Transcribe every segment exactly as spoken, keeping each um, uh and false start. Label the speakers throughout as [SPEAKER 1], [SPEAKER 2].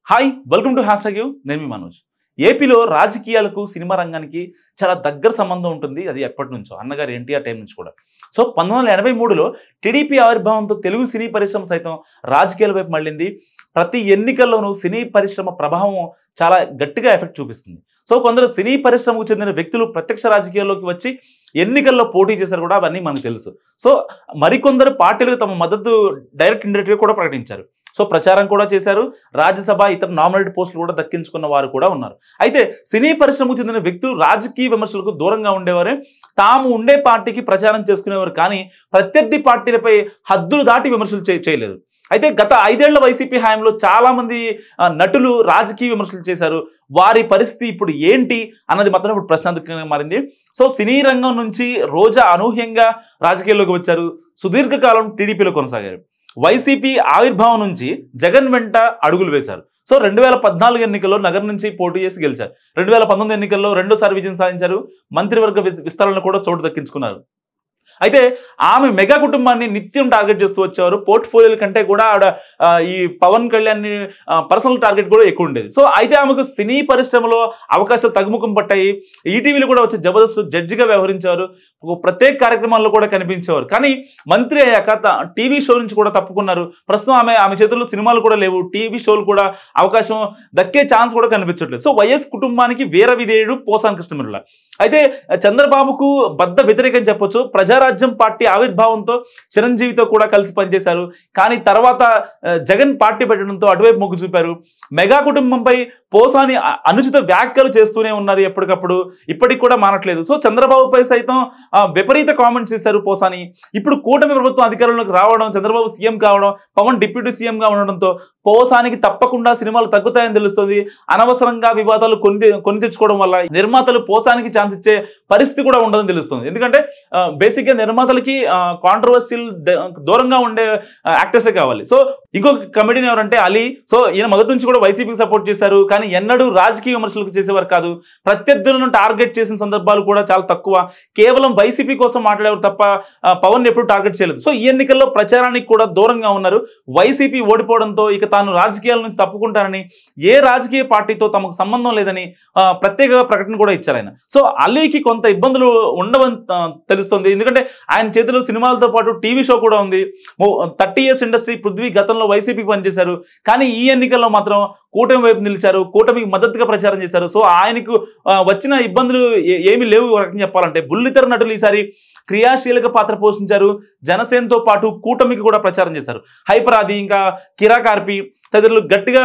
[SPEAKER 1] Hi welcome to hashtag you నేను మీ మనోజ్. ఏపీలో రాజకీయాలకు సినిమా రంగానికి చాలా దగ్గర సంబంధం ఉంటుంది. అది ఎప్పటి నుంచో అన్నగారు ఎన్టీఆర్ టైం నుంచి కూడా. సో పంతొమ్మిది వందల ఎనభై మూడులో టీడీపీ ఆవిర్భావంతో తెలుగు సినీ పరిశ్రమ సైతం రాజకీయాల వైపు మళ్ళింది. ప్రతి ఎన్నికల్లోనూ సినీ పరిశ్రమ ప్రభావం చాలా గట్టిగా ఎఫెక్ట్ చూపిస్తుంది. సో కొందరు సినీ పరిశ్రమకు చెందిన వ్యక్తులు ప్రత్యక్ష రాజకీయాల్లోకి వచ్చి ఎన్నికల్లో పోటీ చేశారు కూడా, అవన్నీ మనకు తెలుసు. సో మరికొందరు పార్టీలకు తమ మద్దతు డైరెక్ట్ ఇండైరెక్ట్గా కూడా ప్రకటించారు. సో ప్రచారం కూడా చేశారు. రాజ్యసభ ఇతర నామినేటెడ్ పోస్టులు కూడా దక్కించుకున్న వారు కూడా ఉన్నారు. అయితే సినీ పరిశ్రమకు చెందిన వ్యక్తులు రాజకీయ విమర్శలకు దూరంగా ఉండేవారే, తాము ఉండే పార్టీకి ప్రచారం చేసుకునేవారు. కానీ ప్రత్యర్థి పార్టీలపై హద్దులు దాటి విమర్శలు చేయలేదు. అయితే గత ఐదేళ్ల వైసీపీ హయాంలో చాలా మంది నటులు రాజకీయ విమర్శలు చేశారు. వారి పరిస్థితి ఇప్పుడు ఏంటి అన్నది మాత్రం ఇప్పుడు ప్రశ్నార్థకంగా మారింది. సో సినీ రంగం నుంచి రోజా అనూహ్యంగా రాజకీయాల్లోకి వచ్చారు. సుదీర్ఘకాలం టీడీపీలో కొనసాగారు. వైసీపీ ఆవిర్భావం నుంచి జగన్ వెంట అడుగులు వేశారు. సో రెండు వేల పద్నాలుగు ఎన్నికల్లో నగర్ నుంచి పోటీ చేసి గెలిచారు. రెండు వేల పంతొమ్మిది ఎన్నికల్లో రెండోసారి విజయం సాధించారు. మంత్రివర్గ విస్తరణ కూడా చోటు దక్కించుకున్నారు. అయితే ఆమె మెగా కుటుంబాన్ని నిత్యం టార్గెట్ చేస్తూ వచ్చేవారు. పోర్ట్ఫోలియోల కంటే కూడా ఆవిడ ఈ పవన్ కళ్యాణ్ పర్సనల్ టార్గెట్ కూడా ఎక్కువ ఉండేది. సో అయితే ఆమెకు సినీ పరిశ్రమలో అవకాశాలు తగ్గుముఖం పట్టాయి. ఈటీవీలో కూడా వచ్చి జబర్దస్త్ జడ్జిగా వ్యవహరించేవారు. ప్రత్యేక కార్యక్రమాల్లో కూడా కనిపించేవారు. కానీ మంత్రి అయ్యాక టీవీ షో నుంచి కూడా తప్పుకున్నారు. ప్రస్తుతం ఆమె ఆమె చేతుల్లో సినిమాలు కూడా లేవు. టీవీ షోలు కూడా అవకాశం దక్కే ఛాన్స్ కూడా కనిపించట్లేదు. సో వైఎస్ కుటుంబానికి వీర విధేయుడు పోసాని కృష్ణమురళి. అయితే చంద్రబాబుకు బద్ద వ్యతిరేకం చెప్పొచ్చు. ప్రజారాజ్యం పార్టీ ఆవిర్భావంతో చిరంజీవితో కూడా కలిసి పనిచేశారు. కానీ తర్వాత జగన్ పార్టీ పెట్టడంతో అటువైపు మొగ్గు చూపారు. మెగా కుటుంబంపై పోసాని అనుచిత వ్యాఖ్యలు చేస్తూనే ఉన్నారు ఎప్పటికప్పుడు. ఇప్పటికి కూడా మానట్లేదు. సో చంద్రబాబుపై సైతం విపరీత కామెంట్స్ చేశారు పోసాని. ఇప్పుడు కూటమి ప్రభుత్వం అధికారంలోకి రావడం, చంద్రబాబు సీఎం కావడం, పవన్ డిప్యూటీ సీఎంగా ఉండడంతో పోసానికి తప్పకుండా సినిమాలు తగ్గుతాయని తెలుస్తుంది. అనవసరంగా వివాదాలు కొని కొని తెచ్చుకోవడం వల్ల నిర్మాతలు పోసానికి ఛాన్స్ ఇచ్చే పరిస్థితి కూడా ఉండదని తెలుస్తుంది. ఎందుకంటే బేసిక్గా నిర్మాతలకి కాంట్రవర్సీలు దూరంగా ఉండే యాక్టర్సే కావాలి. సో ఇంకొక కమెడీని ఎవరంటే అలీ. సో ఈయన మొదటి నుంచి కూడా వైసీపీకి సపోర్ట్ చేశారు. కానీ ఎన్నడూ రాజకీయ విమర్శలకు చేసేవారు కాదు. ప్రత్యర్థులను టార్గెట్ చేసిన సందర్భాలు కూడా చాలా తక్కువ. కేవలం వైసీపీ కోసం మాట్లాడేవారు తప్ప పవన్ ఎప్పుడు టార్గెట్ చేయలేదు. సో ఈ ఎన్నికల్లో ప్రచారానికి కూడా దూరంగా ఉన్నారు. వైసీపీ ఓడిపోవడంతో ఇక తాను రాజకీయాల నుంచి తప్పుకుంటానని, ఏ రాజకీయ పార్టీతో తమకు సంబంధం లేదని ప్రత్యేక ప్రకటన కూడా ఇచ్చారు ఆయన. సో అలీకి కొంత ఇబ్బందులు ఉండవని తెలుస్తుంది. ఎందుకంటే ఆయన చేతిలో సినిమాలతో పాటు టీవీ షో కూడా ఉంది. థర్టీ ఇయర్స్ ఇండస్ట్రీ పృథ్వీ గతంలో వైసీపీకి పనిచేశారు. కానీ ఈ ఎన్నికల్లో మాత్రం కూటమి వైపు నిలిచారు. కూటమికి మద్దతుగా ప్రచారం చేశారు. సో ఆయనకు వచ్చిన ఇబ్బందులు ఏమీ లేవు రకంగా చెప్పాలంటే. బుల్లితెర నటులు ఈసారి క్రియాశీలక పాత్ర పోషించారు. జనసేనతో పాటు కూటమికి కూడా ప్రచారం చేశారు. హైపరాది, ఇంకా కిరాకార్పి తదితరులు గట్టిగా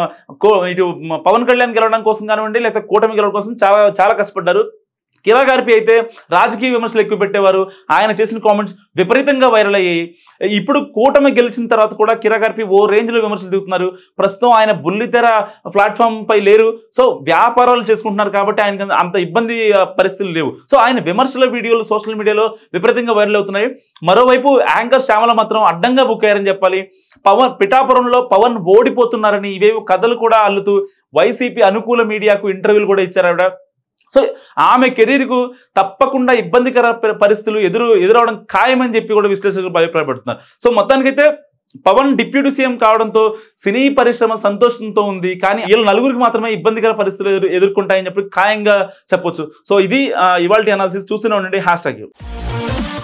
[SPEAKER 1] ఇటు పవన్ కళ్యాణ్ గెలవడం కోసం కానివ్వండి, లేకపోతే కూటమి గెలవడం కోసం చాలా చాలా కష్టపడ్డారు. కిరాకార్పి అయితే రాజకీయ విమర్శలు ఎక్కువ పెట్టేవారు. ఆయన చేసిన కామెంట్స్ విపరీతంగా వైరల్ అయ్యాయి. ఇప్పుడు కూటమి గెలిచిన తర్వాత కూడా కిరాకార్పి ఓ రేంజ్లో విమర్శలు దిగుతున్నారు. ప్రస్తుతం ఆయన బుల్లితెర ప్లాట్ఫామ్ పై లేరు. సో వ్యాపారాలు చేసుకుంటున్నారు కాబట్టి ఆయన అంత ఇబ్బంది పరిస్థితులు లేవు. సో ఆయన విమర్శల వీడియోలు సోషల్ మీడియాలో విపరీతంగా వైరల్ అవుతున్నాయి. మరోవైపు యాంకర్ శ్యామల మాత్రం అడ్డంగా బుక్ అయ్యారని చెప్పాలి. పవన్ పిఠాపురంలో పవన్ ఓడిపోతున్నారని ఇవేవో కథలు కూడా అల్లుతూ వైసీపీ అనుకూల మీడియాకు ఇంటర్వ్యూలు కూడా ఇచ్చారు ఆవిడ. సో ఆమె కెరీర్కు తప్పకుండా ఇబ్బందికర పరిస్థితులు ఎదురు ఎదురవడం ఖాయమని చెప్పి కూడా విశ్లేషకులు అభిప్రాయపడుతున్నారు. సో మొత్తానికైతే పవన్ డిప్యూటీ సీఎం కావడంతో సినీ పరిశ్రమ సంతోషంతో ఉంది. కానీ వీళ్ళు నలుగురికి మాత్రమే ఇబ్బందికర పరిస్థితులు ఎదురు ఎదుర్కొంటాయని చెప్పి ఖాయంగా చెప్పొచ్చు. సో ఇది ఇవాల్టి అనాలిసిస్. చూస్తూనే ఉండండి హ్యాష్ ట్యాగ్ యూ.